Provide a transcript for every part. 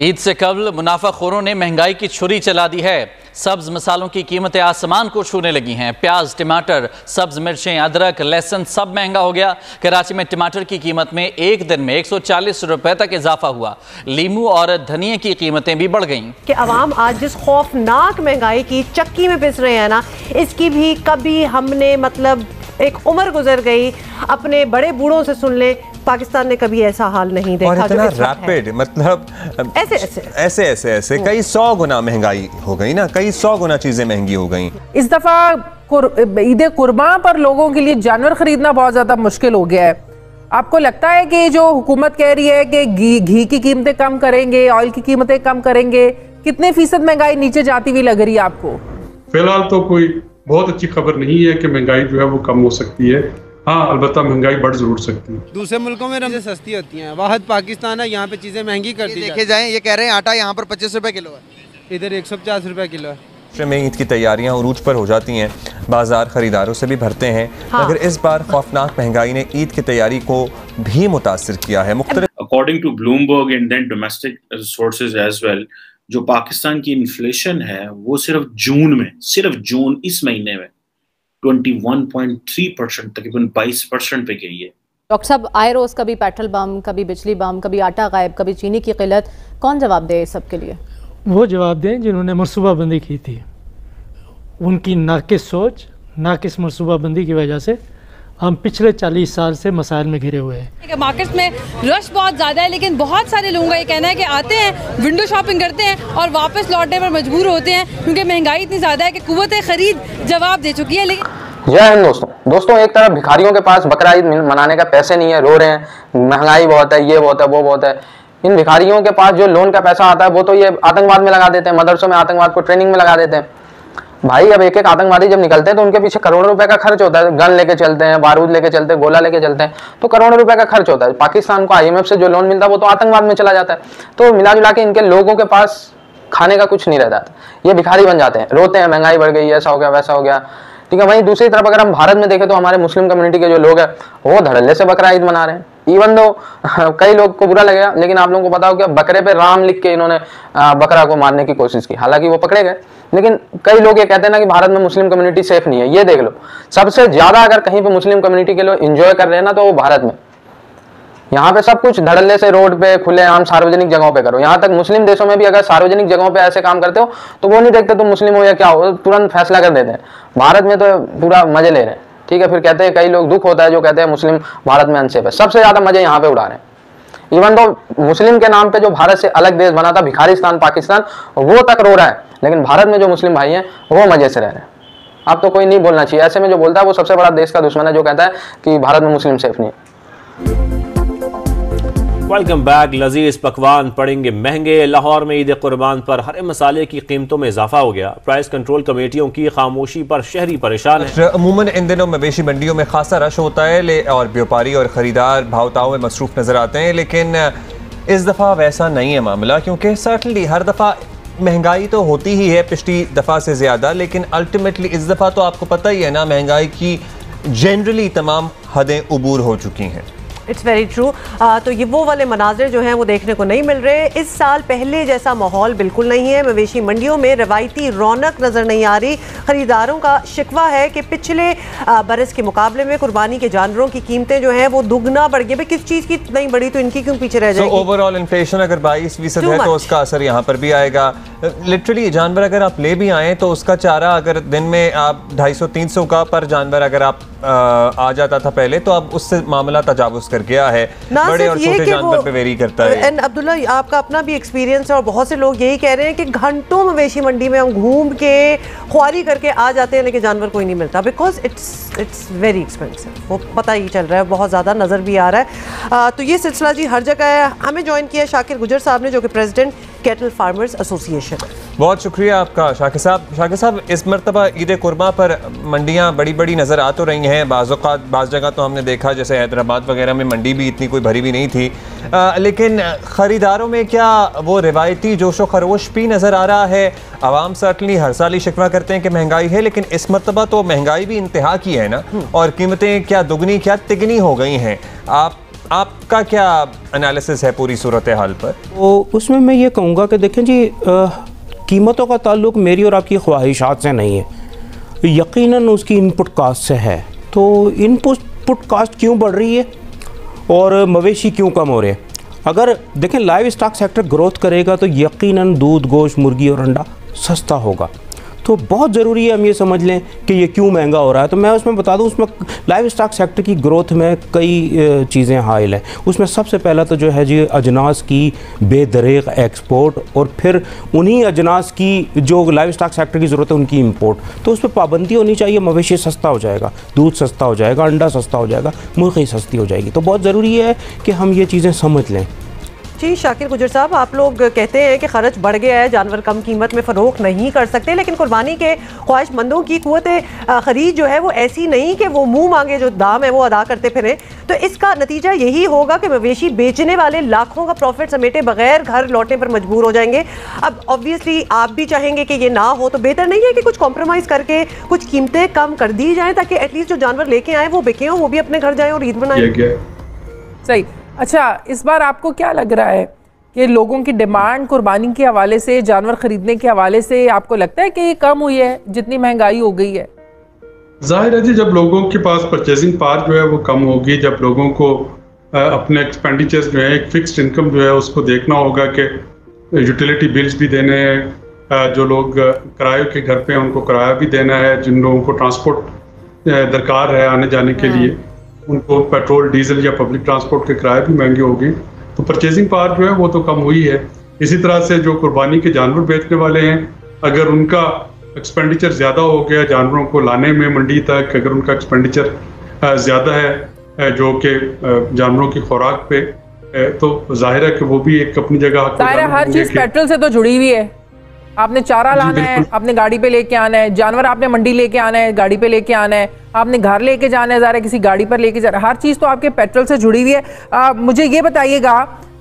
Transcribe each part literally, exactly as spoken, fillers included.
ईद से कबल मुनाफाखोरों ने महंगाई की छुरी चला दी है। सब्ज मसालों की कीमतें आसमान को छूने लगी हैं। प्याज, टमाटर, सब्ज मिर्चें, अदरक, लहसुन सब महंगा हो गया। कराची में टमाटर की कीमत में एक दिन में एक सौ चालीस रुपए तक इजाफा हुआ। लीमू और धनिए की कीमतें भी बढ़ गईं। कि अवाम आज जिस खौफनाक महंगाई की चक्की में पिस रहे हैं ना, इसकी भी कभी हमने मतलब एक उम्र गुजर गई, अपने बड़े बूढ़ों से सुन ले, पाकिस्तान ने कभी ऐसा हाल नहीं देखा। और इतना रैपिड, मतलब ऐसे ऐसे ऐसे ऐसे ऐसे कई सौ गुना महंगाई हो गई ना, कई सौ गुना चीजें महंगी हो गई। इस दफा ईद कुर्बान पर लोगों के लिए जानवर खरीदना बहुत ज्यादा मुश्किल हो गया है। आपको लगता है कि जो हुकूमत कह रही है कि घी घी की कीमतें कम करेंगे, ऑयल की कीमतें कम करेंगे, कितने फीसद महंगाई नीचे जाती हुई लग रही है आपको? फिलहाल तो कोई बहुत अच्छी खबर नहीं है कि महंगाई जो है वो कम हो सकती है। हाँ, अलबत्ता महंगाई बढ़ जरूर सकती है। दूसरे मुल्कों में चीजें सस्ती होती हैं, वाहद पाकिस्तान है, यहाँ पे चीजें महंगी कर दी देखे जाएं। ये कह रहे हैं आटा यहाँ पर पच्चीस रुपए किलो है, इधर एक सौ पचास रुपए किलो है। में ईद की तैयारियां उरूज पर हो जाती हैं, बाजार खरीदारों से भी भरते हैं। हाँ। मगर इस बार खौफनाक महंगाई ने ईद की तैयारी को भी मुतासिर किया है। According to Bloomberg and then domestic sources as well, जो पाकिस्तान की इन्फ्लेशन है वो सिर्फ जून में सिर्फ जून इस महीने में इक्कीस पॉइंट तीन परसेंट तकरीबन बाईस परसेंट पे गई है। डॉक्टर साहब, आए रोज कभी पेट्रोल बम, कभी बिजली बम, कभी आटा गायब, कभी चीनी की किल्लत, कौन जवाब दे सब के लिए? वो जवाब दें जिन्होंने मनसूबाबंदी की थी। उनकी नाकिस सोच, नाकिस मनसूबाबंदी की वजह से हम पिछले चालीस साल से मसाइल में घिरे हुए हैं। मार्केट में रश बहुत ज़्यादा है, लेकिन बहुत सारे लोगों का ये कहना है कि आते हैं, विंडो शॉपिंग करते हैं और वापस लौटने पर मजबूर होते हैं, क्योंकि महंगाई इतनी ज़्यादा है कि कुव्वत खरीद जवाब दे चुकी है। लेकिन जय हिंद दोस्तों दोस्तों एक तरफ भिखारियों के पास बकरा ईद मनाने का पैसे नहीं है, रो रहे हैं, महंगाई बहुत है, ये बहुत है, वो बहुत है। इन भिखारियों के पास जो लोन का पैसा आता है वो तो ये आतंकवाद में लगा देते हैं, मदरसों में आतंकवाद को ट्रेनिंग में लगा देते हैं। भाई अब एक एक आतंकवादी जब निकलते हैं तो उनके पीछे करोड़ों रुपए का खर्च होता है। गन लेके चलते हैं, बारूद लेके चलते हैं, गोला लेके चलते हैं, तो करोड़ों रुपए का खर्च होता है। पाकिस्तान को आईएमएफ से जो लोन मिलता है वो तो आतंकवाद में चला जाता है। तो मिला जुला के इनके लोगों के पास खाने का कुछ नहीं रह जाता, ये भिखारी बन जाते हैं, रोते हैं महंगाई बढ़ गई, ऐसा हो गया, वैसा हो गया। ठीक है, वहीं दूसरी तरफ अगर हम भारत में देखें तो हमारे मुस्लिम कम्युनिटी के जो लोग हैं वो धड़ल्ले से बकरा ईद मना रहे हैं। इवन दो कई लोग को बुरा लगेगा, लेकिन आप लोगों को पता हो कि बकरे पे राम लिख के इन्होंने बकरा को मारने की कोशिश की, हालांकि वो पकड़े गए। लेकिन कई लोग ये कहते हैं ना कि भारत में मुस्लिम कम्युनिटी सेफ नहीं है। ये देख लो, सबसे ज्यादा अगर कहीं पे मुस्लिम कम्युनिटी के लोग एंजॉय कर रहे हैं ना तो वो भारत में। यहाँ पे सब कुछ धड़ल्ले से रोड पे, खुले आम सार्वजनिक जगहों पे करो। यहाँ तक मुस्लिम देशों में भी अगर सार्वजनिक जगहों पे ऐसे काम करते हो तो वो नहीं देखते तुम मुस्लिम हो या क्या हो, तुरंत फैसला कर देते हैं। भारत में तो पूरा मजे ले रहे हैं। ठीक है, फिर कहते हैं कई लोग, दुख होता है जो कहते हैं मुस्लिम भारत में अनसेफ है। सबसे ज्यादा मजे यहाँ पे उड़ा रहे हैं। इवन तो मुस्लिम के नाम पे जो भारत से अलग देश बना था, भिखारिस्तान पाकिस्तान, वो तक रो रहा है, लेकिन भारत में जो मुस्लिम भाई हैं वो मजे से रह रहे हैं। अब तो कोई नहीं बोलना चाहिए, ऐसे में जो बोलता है वो सबसे बड़ा देश का दुश्मन है, जो कहता है कि भारत में मुस्लिम सेफ नहीं है। Welcome back. लजीज पकवान पड़ेंगे महंगे। लाहौर में ईद कुर्बान पर हरे मसाले की कीमतों में इजाफा हो गया। प्राइस कंट्रोल कमेटियों की खामोशी पर शहरी परेशान है। अमूमन इन दिनों मवेशी मंडियों में खासा रश होता है और व्यापारी और खरीदार भावताओं में मसरूफ नजर आते हैं, लेकिन इस दफ़ा वैसा नहीं है मामला, क्योंकि सर्टनली हर दफ़ा महंगाई तो होती ही है पिछली दफ़ा से ज़्यादा, लेकिन अल्टीमेटली इस दफ़ा तो आपको पता ही है ना, महंगाई की जनरली तमाम हदें उबूर हो चुकी हैं। It's very true. तो ये वो वाले मनाजिर जो हैं वो देखने को नहीं मिल रहे। इस साल पहले जैसा माहौल बिल्कुल नहीं है। मवेशी मंडियों में रवायती रौनक नज़र नहीं आ रही। ख़रीदारों का शिकवा है कि पिछले बरस के मुकाबले में कुर्बानी के जानवरों की कीमतें जो हैं वो दुगना बढ़ गई। भाई किस चीज़ की नहीं बढ़ी तो इनकी क्यों पीछे रह जाएगी? ओवरऑल इन्फ्लेशन अगर बाईस फीसद है तो उसका असर यहाँ पर भी आएगा। लिटरली जानवर अगर आप ले भी आए तो उसका चारा अगर दिन में आप ढाई सौ तीन सौ का पर जानवर अगर आप आ, आ जाता था पहले, तो अब उससे मामला तजावुज कर गया है। बड़े और छोटे जानवर पे वेरी करता है। एंड अब्दुल्ला, आपका अपना भी एक्सपीरियंस है और बहुत से लोग यही कह रहे हैं कि घंटों मवेशी मंडी में हम घूम के ख्वारी करके आ जाते हैं, लेकिन जानवर कोई नहीं मिलता, because it's it's very expensive. वो पता ही चल रहा है, बहुत ज़्यादा नज़र भी आ रहा है। आ, तो ये सिलसिला जी हर जगह है। हमें ज्वाइन किया शाकिर गुजर साहब ने, जो कि प्रेसिडेंट कैटल फार्मर्स एसोसिएशन। बहुत शुक्रिया आपका शाकिर साहब। शाकिर साहब, इस मरतबा ईद कुर्बा पर मंडियाँ बड़ी बड़ी नज़र आ तो रही हैं। बाज़ औक़ात बाज़ जगह तो हमने देखा जैसे हैदराबाद वगैरह में मंडी भी इतनी कोई भरी भी नहीं थी, आ, लेकिन ख़रीदारों में क्या वो रिवायती जोशो खरोश भी नज़र आ रहा है? आवाम सर्टनली हर साल ही शिकवा करते हैं कि महंगाई है, लेकिन इस मरतबा तो महंगाई भी इंतहा की है ना, और कीमतें क्या दुगनी क्या तिगनी हो गई हैं। आप आपका क्या एनालिसिस है पूरी सूरत हाल पर? तो उसमें मैं ये कहूँगा कि देखें जी, आ, कीमतों का ताल्लुक मेरी और आपकी ख्वाहिशात से नहीं है, यकीनन उसकी इनपुट कास्ट से है। तो इनपुट पुट कास्ट क्यों बढ़ रही है और मवेशी क्यों कम हो रहे हैं? अगर देखें लाइव स्टॉक सेक्टर ग्रोथ करेगा तो यकीनन दूध, गोश्त, मुर्गी और अंडा सस्ता होगा। तो बहुत ज़रूरी है हम ये समझ लें कि ये क्यों महंगा हो रहा है। तो मैं उसमें बता दूं, उसमें लाइव स्टॉक सेक्टर की ग्रोथ में कई चीज़ें हाइल हैं। उसमें सबसे पहला तो जो है जी अजनास की बेदरेग एक्सपोर्ट, और फिर उन्हीं अजनास की जो लाइव स्टॉक सेक्टर की ज़रूरत है उनकी इंपोर्ट। तो उस पर पाबंदी होनी चाहिए। मवेशी सस्ता हो जाएगा, दूध सस्ता हो जाएगा, अंडा सस्ता हो जाएगा, मुर्गी सस्ती हो जाएगी। तो बहुत ज़रूरी है कि हम ये चीज़ें समझ लें। जी शाकिर गुजर साहब, आप लोग कहते हैं कि खर्च बढ़ गया है, जानवर कम कीमत में फ़रोख्त नहीं कर सकते, लेकिन कुर्बानी के ख्वाहिशमंदों की कुव्वत ख़रीद जो है वो ऐसी नहीं कि वो मुंह मांगे जो दाम है वो अदा करते फिरें। तो इसका नतीजा यही होगा कि मवेशी बेचने वाले लाखों का प्रॉफिट समेटे बगैर घर लौटने पर मजबूर हो जाएंगे। अब ऑब्वियसली आप भी चाहेंगे कि ये ना हो, तो बेहतर नहीं है कि कुछ कॉम्प्रोमाइज़ करके कुछ कीमतें कम कर दी जाएँ ताकि एटलीस्ट जो जानवर लेके आए वो बिके हों, वो भी अपने घर जाएँ और ईद बनाएं। सही। अच्छा, इस बार आपको क्या लग रहा है कि लोगों की डिमांड कुर्बानी के हवाले से, जानवर खरीदने के हवाले से आपको लगता है कि ये कम हुई है जितनी महंगाई हो गई है? जाहिर है जी, जब लोगों के पास परचेजिंग पावर जो है वो कम होगी, जब लोगों को अपने एक्सपेंडिचर्स जो है, एक फिक्स्ड इनकम जो है उसको देखना होगा कि यूटिलिटी बिल्स भी देने हैं, जो लोग किराए के घर पे हैं उनको किराया भी देना है, जिन लोगों को ट्रांसपोर्ट दरकार है आने जाने के लिए उनको पेट्रोल, डीजल या पब्लिक ट्रांसपोर्ट के किराए भी महंगे होंगे। तो परचेजिंग पावर जो है वो तो कम हुई है। इसी तरह से जो कुर्बानी के जानवर बेचने वाले हैं, अगर उनका एक्सपेंडिचर ज़्यादा हो गया जानवरों को लाने में मंडी तक, अगर उनका एक्सपेंडिचर ज़्यादा है जो कि जानवरों की खुराक पे, तो जाहिर है कि वो भी एक अपनी जगह हर चीज़ पेट्रोल से तो जुड़ी हुई है। आपने चारा लाना है, आपने गाड़ी पे लेके आना है, जानवर आपने मंडी लेके आना है, गाड़ी पे लेके आना है, आपने घर लेके जाना है, ज़रा किसी गाड़ी पर लेके जाना है, हर चीज़ तो आपके पेट्रोल से जुड़ी हुई है। आ, मुझे ये बताइएगा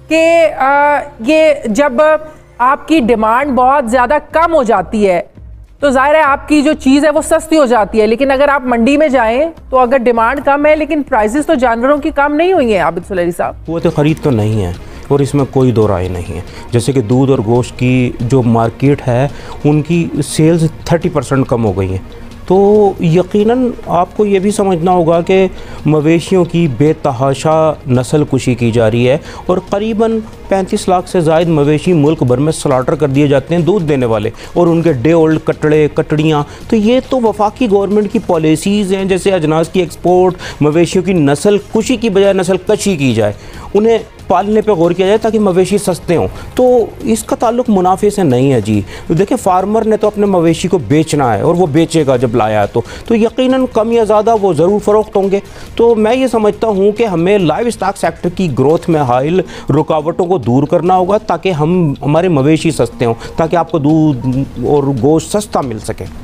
कि ये जब आपकी डिमांड बहुत ज़्यादा कम हो जाती है तो ज़ाहिर है आपकी जो चीज़ है वो सस्ती हो जाती है, लेकिन अगर आप मंडी में जाएं तो अगर डिमांड कम है लेकिन प्राइसेस तो जानवरों की कम नहीं हुई हैं आबिद सुलैरी साहब। वो तो ख़रीद तो नहीं है और इसमें कोई दो राय नहीं है। जैसे कि दूध और गोश्त की जो मार्केट है उनकी सेल्स तीस परसेंट कम हो गई हैं। तो यकीनन आपको ये भी समझना होगा कि मवेशियों की बेतहाशा नस्ल कुशी की जा रही है और करीबन पैंतीस लाख से ज़ायद मवेशी मुल्क भर में स्लाटर कर दिए जाते हैं दूध देने वाले, और उनके डे ओल्ड कटड़े कटड़ियाँ। तो ये तो वफाकी गवर्नमेंट की पॉलिसीज़ हैं, जैसे अजनास की एक्सपोर्ट, मवेशियों की नस्ल कुशी की बजाय नस्ल कशी की जाए, उन्हें पालने पे गौर किया जाए ताकि मवेशी सस्ते हों। तो इसका ताल्लुक मुनाफे से नहीं है जी। देखिए फार्मर ने तो अपने मवेशी को बेचना है और वो बेचेगा जब लाया है तो तो यकीनन कम या ज़्यादा वो ज़रूर फ़रोख्त होंगे। तो मैं ये समझता हूँ कि हमें लाइव स्टॉक सेक्टर की ग्रोथ में हाइल रुकावटों को दूर करना होगा ताकि हम हमारे मवेशी सस्ते हों, ताकि आपको दूध और गोश्त सस्ता मिल सके।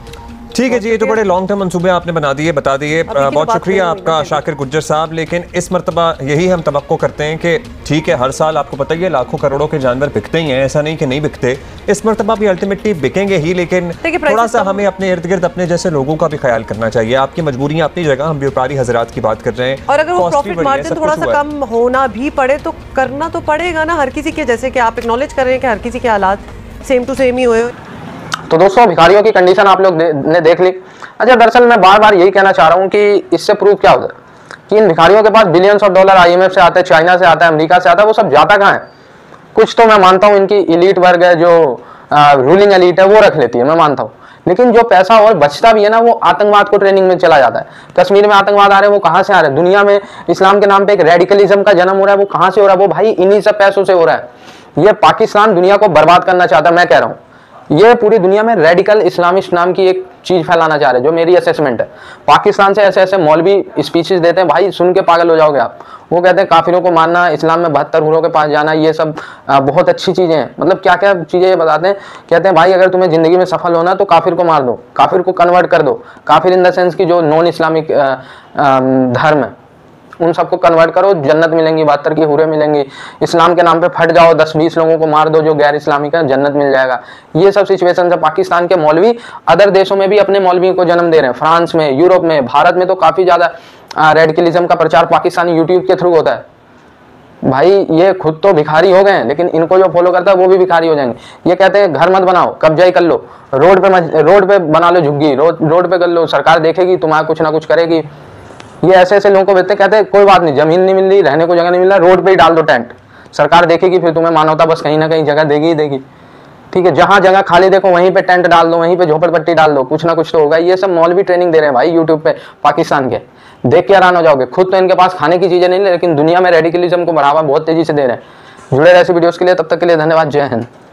ठीक है जी, ये तो बड़े लॉन्ग टर्म मंसूबे आपने बना दिए, बता दिए। बहुत शुक्रिया आपका शाकिर गुज्जर साहब। लेकिन इस मरतबा यही हम तवक्को करते हैं कि ठीक है, हर साल आपको पता ही है लाखों करोड़ों के जानवर बिकते ही हैं, ऐसा नहीं कि नहीं बिकते। इस मरतबा भी अल्टीमेटली बिकेंगे ही, लेकिन थोड़ा सा हमें अपने इर्द गिर्द अपने जैसे लोगों का भी ख्याल करना चाहिए। आपकी मजबूरियाँ अपनी जगह, हम व्यापारी हजरात की बात कर रहे हैं, और अगर वो प्रॉफिट मार्जिन थोड़ा सा कम होना भी पड़े तो करना तो पड़ेगा ना हर किसी के। जैसे कि आप एक्नॉलेज कर रहे हैं कि हर किसी के हालात सेम टू सेम ही हुए। तो दोस्तों भिखारियों की कंडीशन आप लोग ने देख ली। अच्छा, दरअसल मैं बार बार यही कहना चाह रहा हूँ कि इससे प्रूफ क्या होता है कि इन भिखारियों के पास बिलियंस ऑफ डॉलर आईएमएफ से आते हैं, चाइना से आता है, अमेरिका से आता है, वो सब जाता कहाँ है? कुछ तो मैं मानता हूँ इनकी इलीट वर्ग है, जो रूलिंग एलीट है, वो रख लेती है, मैं मानता हूँ। लेकिन जो पैसा और बचता भी है ना, वो आतंकवाद को ट्रेनिंग में चला जाता है। कश्मीर में आतंकवाद आ रहे हैं, वो कहाँ से आ रहे हैं? दुनिया में इस्लाम के नाम पे एक रेडिकलिज्म का जन्म हो रहा है, वो कहाँ से हो रहा है? वो भाई इन्हीं सब पैसों से हो रहा है। ये पाकिस्तान दुनिया को बर्बाद करना चाहता है, मैं कह रहा हूँ। ये पूरी दुनिया में रेडिकल इस्लामिस्ट नाम की एक चीज फैलाना चाह रहे हैं, जो मेरी असेसमेंट है। पाकिस्तान से ऐसे ऐसे मौलवी स्पीचेस देते हैं, भाई सुन के पागल हो जाओगे आप। वो कहते हैं काफिरों को मारना, इस्लाम में बहत्तर हुरों के पास जाना, ये सब बहुत अच्छी चीजें हैं। मतलब क्या क्या चीजें ये बताते हैं। कहते हैं भाई अगर तुम्हें जिंदगी में सफल होना तो काफिर को मार दो, काफिर को कन्वर्ट कर दो। काफिर इन द सेंस की जो नॉन इस्लामिक धर्म है उन सबको कन्वर्ट करो, जन्नत मिलेंगी, बहत्तर की हुरें मिलेंगी। इस्लाम के नाम पे फट जाओ, दस बीस लोगों को मार दो जो गैर इस्लामिक है, जन्नत मिल जाएगा। ये सब सिचुएशन है। पाकिस्तान के मौलवी अदर देशों में भी अपने मौलवी को जन्म दे रहे हैं, फ्रांस में, यूरोप में, भारत में तो काफी ज्यादा रेडिकलिज्म का प्रचार पाकिस्तानी यूट्यूब के थ्रू होता है। भाई ये खुद तो भिखारी हो गए हैं, लेकिन इनको जो फॉलो करता है वो भी भिखारी हो जाएंगे। ये कहते हैं घर मत बनाओ, कब्जा ही कर लो, रोड पे रोड पे बना लो झुग्गी, रोड रोड पे कर लो, सरकार देखेगी, तुम्हारा कुछ ना कुछ करेगी। ये ऐसे ऐसे लोगों को बेचते, कहते हैं कोई बात नहीं, जमीन नहीं मिल रही, रहने को जगह नहीं मिल रहा, रोड पे ही डाल दो टेंट, सरकार देखेगी, फिर तुम्हें मानवता बस कहीं ना कहीं जगह देगी ही देगी। ठीक है, जहाँ जगह खाली देखो वहीं पे टेंट डाल दो, वहीं पे झोपड़पट्टी डाल दो, कुछ ना कुछ तो होगा। ये सब मौलवी ट्रेनिंग दे रहे हैं भाई यूट्यूब पे पाकिस्तान के, देख के हैरान हो जाओगे। खुद तो इनके पास खाने की चीजें नहीं, लेकिन दुनिया में रेडिकलिज्म को बढ़ावा बहुत तेजी से दे रहे हैं। जुड़े रहे ऐसी वीडियोस के लिए, तब तक के लिए धन्यवाद, जय हिंद।